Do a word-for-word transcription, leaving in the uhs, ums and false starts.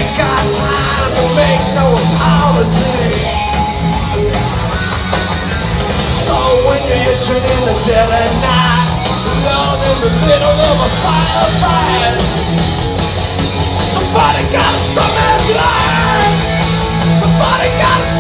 ain't got time to make no apology. So when you're itching in the dead of night, alone in the middle of a firefight, somebody got a strong man's line. Somebody got a